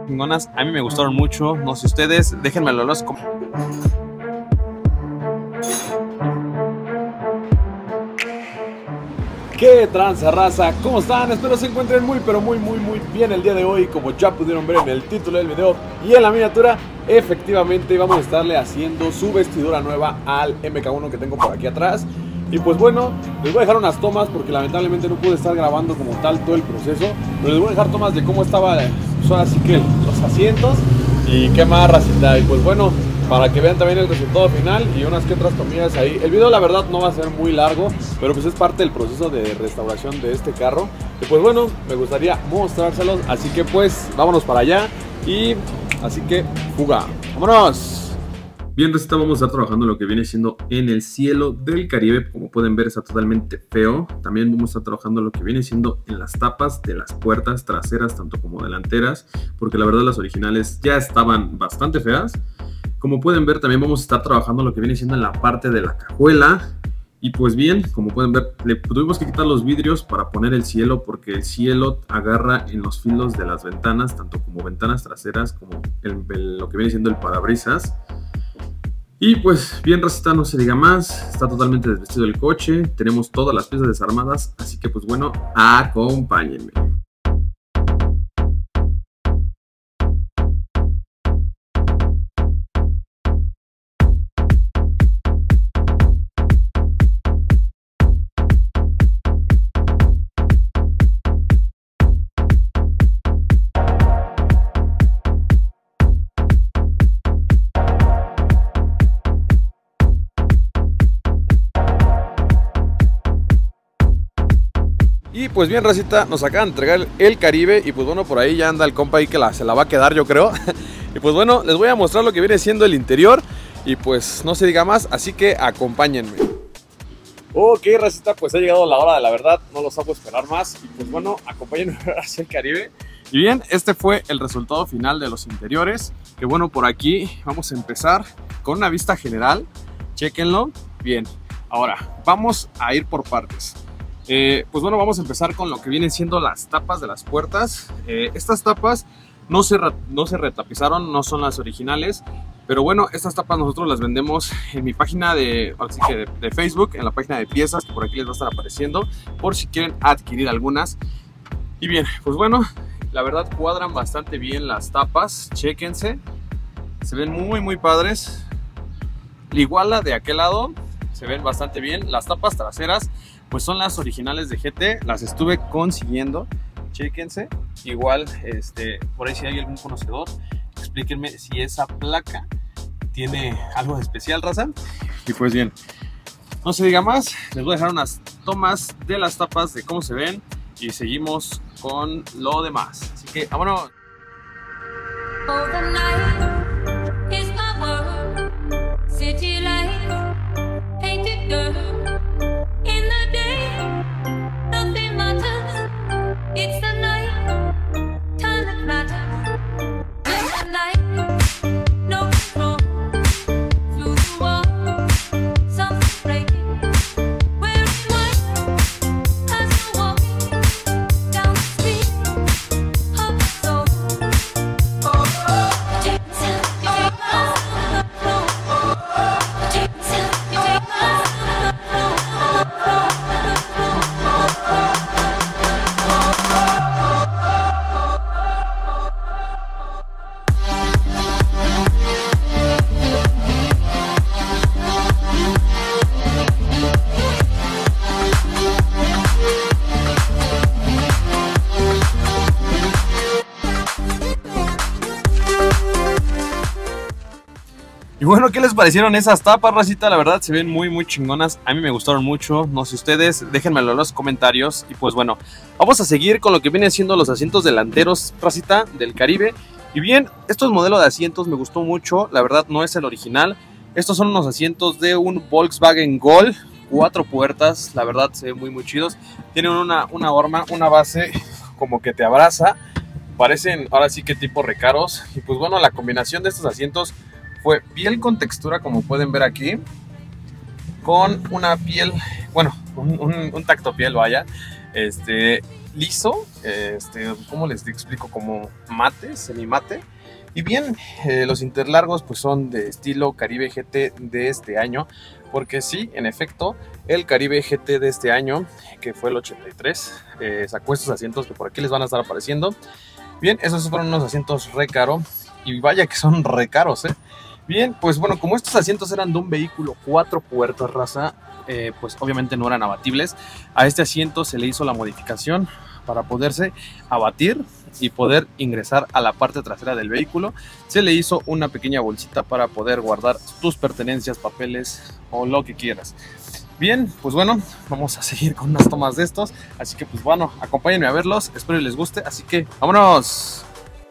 chingonas, a mí me gustaron mucho, no sé ustedes, déjenmelo en los comentarios. ¿Qué tranza, raza? ¿Cómo están? Espero se encuentren muy bien el día de hoy. Como ya pudieron ver en el título del video y en la miniatura, efectivamente vamos a estarle haciendo su vestidura nueva al MK1 que tengo por aquí atrás. Y pues bueno, les voy a dejar unas tomas porque lamentablemente no pude estar grabando como tal todo el proceso, pero les voy a dejar tomas de cómo estaba, así que los asientos y qué más, racita. Y pues bueno, para que vean también el resultado final y unas que otras comidas ahí. El video la verdad no va a ser muy largo, pero pues es parte del proceso de restauración de este carro. Y pues bueno, me gustaría mostrárselos, así que pues vámonos para allá. Y así que fuga, vámonos. Bien, receta, vamos a estar trabajando lo que viene siendo en el cielo del Caribe. Como pueden ver, está totalmente feo. También vamos a estar trabajando lo que viene siendo en las tapas de las puertas traseras, tanto como delanteras, porque la verdad las originales ya estaban bastante feas. Como pueden ver, también vamos a estar trabajando lo que viene siendo en la parte de la cajuela. Y pues bien, como pueden ver, le tuvimos que quitar los vidrios para poner el cielo, porque el cielo agarra en los filos de las ventanas, tanto como ventanas traseras como lo que viene siendo el parabrisas. Y pues bien, racita, no se diga más, está totalmente desvestido el coche, tenemos todas las piezas desarmadas, así que pues bueno, acompáñenme. Y pues bien, racita, nos acaban de entregar el Caribe. Y pues bueno, por ahí ya anda el compa ahí que se la va a quedar, yo creo. Y pues bueno, les voy a mostrar lo que viene siendo el interior. Y pues no se diga más, así que acompáñenme. Ok, racita, pues ha llegado la hora de la verdad, no los hago esperar más. Y pues bueno, acompáñenme a ver hacia el Caribe. Y bien, este fue el resultado final de los interiores. Que bueno, por aquí vamos a empezar con una vista general. Chéquenlo. Bien, ahora vamos a ir por partes. Pues bueno, vamos a empezar con lo que vienen siendo las tapas de las puertas. Estas tapas no se retapizaron, no son las originales, pero bueno, estas tapas nosotros las vendemos en mi página de Facebook, en la página de piezas, que por aquí les va a estar apareciendo, por si quieren adquirir algunas. Y bien, pues bueno, la verdad cuadran bastante bien las tapas, chéquense, se ven muy padres. Igual la de aquel lado, se ven bastante bien. Las tapas traseras pues son las originales de GT, las estuve consiguiendo, chéquense. Igual, por ahí si hay algún conocedor, explíquenme si esa placa tiene algo de especial, raza. Y pues bien, no se diga más, les voy a dejar unas tomas de las tapas, de cómo se ven, y seguimos con lo demás. Así que vámonos. Y bueno, ¿qué les parecieron esas tapas, racita? La verdad se ven muy chingonas, a mí me gustaron mucho, no sé ustedes, déjenmelo en los comentarios. Y pues bueno, vamos a seguir con lo que vienen siendo los asientos delanteros, racita, del Caribe. Y bien, estos modelos de asientos me gustó mucho, la verdad no es el original. Estos son unos asientos de un Volkswagen Gol, 4 puertas, la verdad se ven muy chidos. Tienen una horma, una base como que te abraza, parecen ahora sí que tipo recaros. Y pues bueno, la combinación de estos asientos fue piel con textura, como pueden ver aquí, con una piel, bueno, un tacto piel, vaya, liso, ¿cómo les explico? Como mate, semimate. Y bien, los interlargos pues son de estilo Caribe GT de este año, porque sí, en efecto, el Caribe GT de este año, que fue el 83, sacó estos asientos que por aquí les van a estar apareciendo. Bien, esos fueron unos asientos re caros, y vaya que son re caros, ¿eh? Bien, pues bueno, como estos asientos eran de un vehículo 4 puertas, raza, pues obviamente no eran abatibles. A este asiento se le hizo la modificación para poderse abatir y poder ingresar a la parte trasera del vehículo. Se le hizo una pequeña bolsita para poder guardar tus pertenencias, papeles o lo que quieras. Bien, pues bueno, vamos a seguir con unas tomas de estos, así que pues bueno, acompáñenme a verlos, espero que les guste, así que ¡vámonos!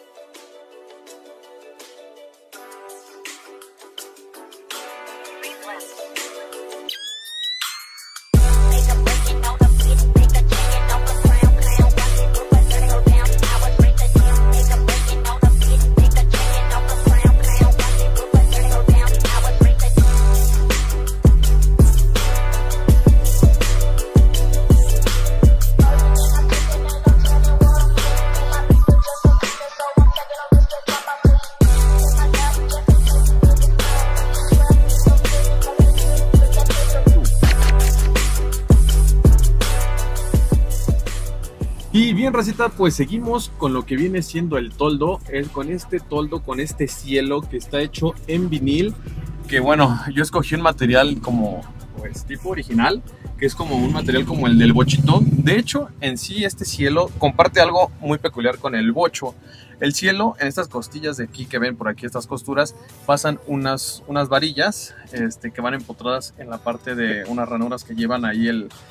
Y bien, racita, pues seguimos con lo que viene siendo el toldo, con este cielo que está hecho en vinil, que bueno, yo escogí un material como pues tipo original, que es como un material como el del bochito. De hecho, en sí este cielo comparte algo muy peculiar con el bocho. El cielo, en estas costillas de aquí que ven por aquí, estas costuras, pasan unas varillas que van empotradas en la parte de unas ranuras que llevan ahí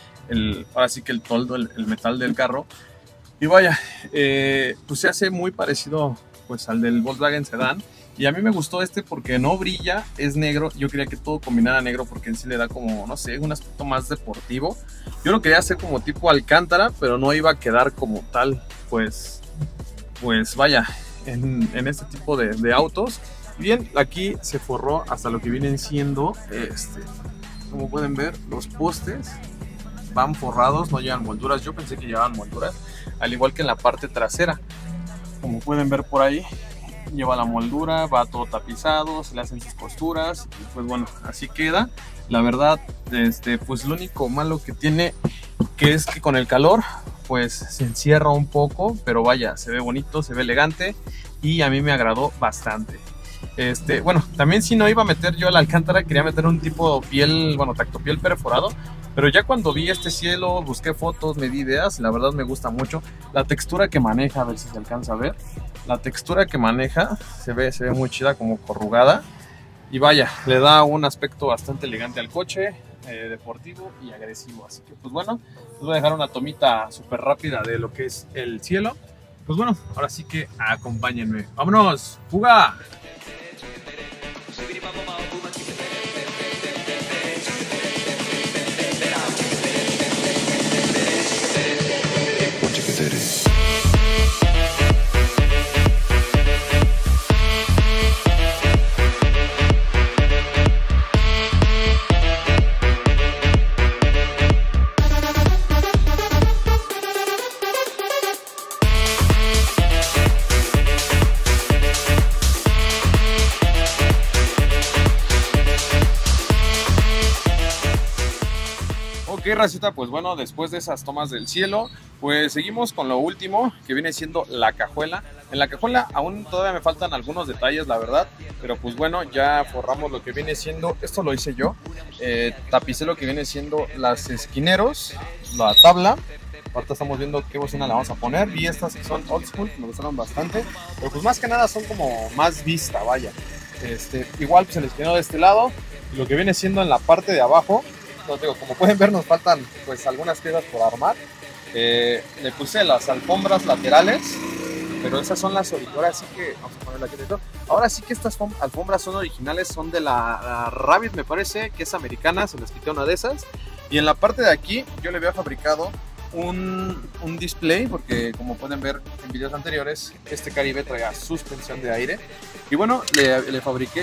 ahora sí que el toldo, el metal del carro. Y vaya, pues se hace muy parecido pues al del Volkswagen Sedán. Y a mí me gustó porque no brilla, es negro. Yo quería que todo combinara negro porque en sí le da como, no sé, un aspecto más deportivo. Yo lo quería hacer como tipo Alcántara, pero no iba a quedar como tal, pues vaya, en este tipo de autos. Bien, aquí se forró hasta lo que vienen siendo, como pueden ver, los postes van forrados, no llevan molduras. Yo pensé que llevaban molduras, al igual que en la parte trasera. Como pueden ver por ahí, lleva la moldura, va todo tapizado, se le hacen sus costuras y pues bueno, así queda. La verdad, pues lo único malo que tiene que es que con el calor pues se encierra un poco, pero vaya, se ve bonito, se ve elegante y a mí me agradó bastante. Bueno, también si no iba a meter yo la Alcántara, quería meter un tipo piel, bueno, tactopiel perforado, pero ya cuando vi este cielo, busqué fotos, me di ideas, la verdad me gusta mucho la textura que maneja, a ver si se alcanza a ver. La textura que maneja se ve muy chida, como corrugada, y vaya, le da un aspecto bastante elegante al coche, deportivo y agresivo. Así que pues bueno, les voy a dejar una tomita súper rápida de lo que es el cielo. Pues bueno, ahora sí que acompáñenme. ¡Vámonos! ¡Fuga! Ok, racita, pues bueno, después de esas tomas del cielo, pues seguimos con lo último, que viene siendo la cajuela. En la cajuela aún todavía me faltan algunos detalles, la verdad, pero pues bueno, ya forramos lo que viene siendo, esto lo hice yo, tapicé lo que viene siendo las esquineros, la tabla. Ahorita estamos viendo qué bocina la vamos a poner, y estas que son old school, me gustaron bastante, pero pues más que nada son como más vista, vaya. Igual pues el esquinero de este lado, y lo que viene siendo en la parte de abajo. Como pueden ver, nos faltan pues algunas piezas por armar. Le puse las alfombras laterales, pero esas son las originales, así que vamos a ponerla aquí dentro. Ahora sí que estas alfombras son originales, son de la Rabbit, me parece, que es americana, se les quité una de esas. Y en la parte de aquí yo le había fabricado un display, porque como pueden ver en videos anteriores, este Caribe traía suspensión de aire. Y bueno, le fabriqué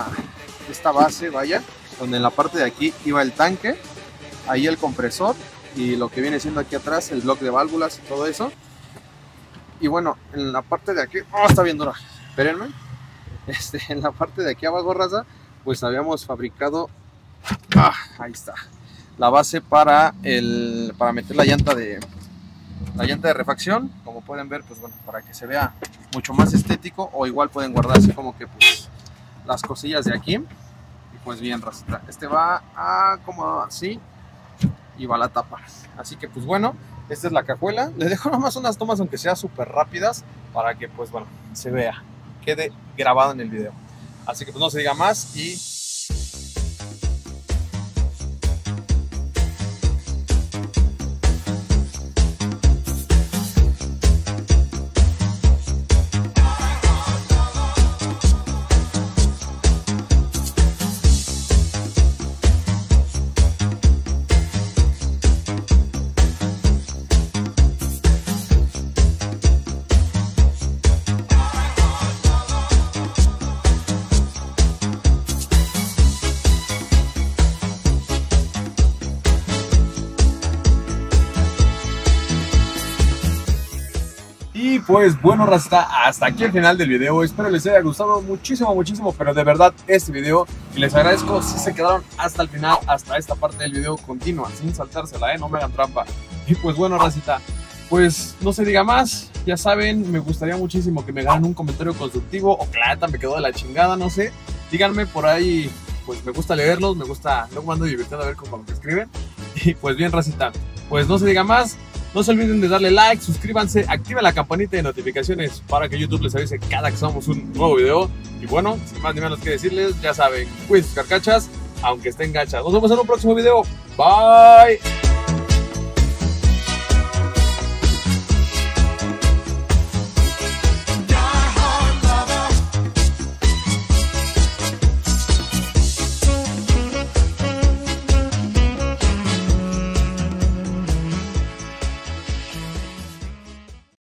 esta base, vaya, donde en la parte de aquí iba el tanque, ahí el compresor, y lo que viene siendo aquí atrás, el bloque de válvulas y todo eso. Y bueno, en la parte de aquí, está bien dura, espérenme. En la parte de aquí abajo, raza, pues habíamos fabricado, ahí está, la base para meter la llanta de refacción. Como pueden ver, pues bueno, para que se vea mucho más estético, o igual pueden guardar así como que pues las cosillas de aquí. Y pues bien, racita, va como así y va la tapa. Así que pues bueno, esta es la cajuela. Les dejo nomás unas tomas, aunque sea súper rápidas, para que pues bueno, se vea, quede grabado en el video. Así que pues no se diga más y... Y pues bueno, racita, hasta aquí el final del video. Espero les haya gustado muchísimo, pero de verdad este video. Y les agradezco si se quedaron hasta el final, hasta esta parte del video continua, sin saltársela, no me hagan trampa. Y pues bueno, racita, pues no se diga más. Ya saben, me gustaría muchísimo que me hagan un comentario constructivo, o que la neta me quedó de la chingada, no sé. Díganme por ahí, pues me gusta leerlos, luego me ando divirtiendo a ver con lo que escriben. Y pues bien, racita, pues no se diga más. No se olviden de darle like, suscríbanse, activen la campanita de notificaciones para que YouTube les avise cada que subamos un nuevo video. Y bueno, sin más ni menos que decirles, ya saben, cuiden sus carcachas, aunque estén gachas. Nos vemos en un próximo video. Bye.